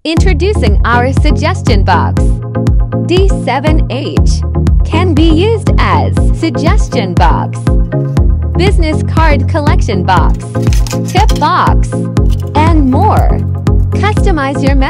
Introducing our suggestion box. D7H can be used as suggestion box, business card collection box, tip box, and more. Customize your message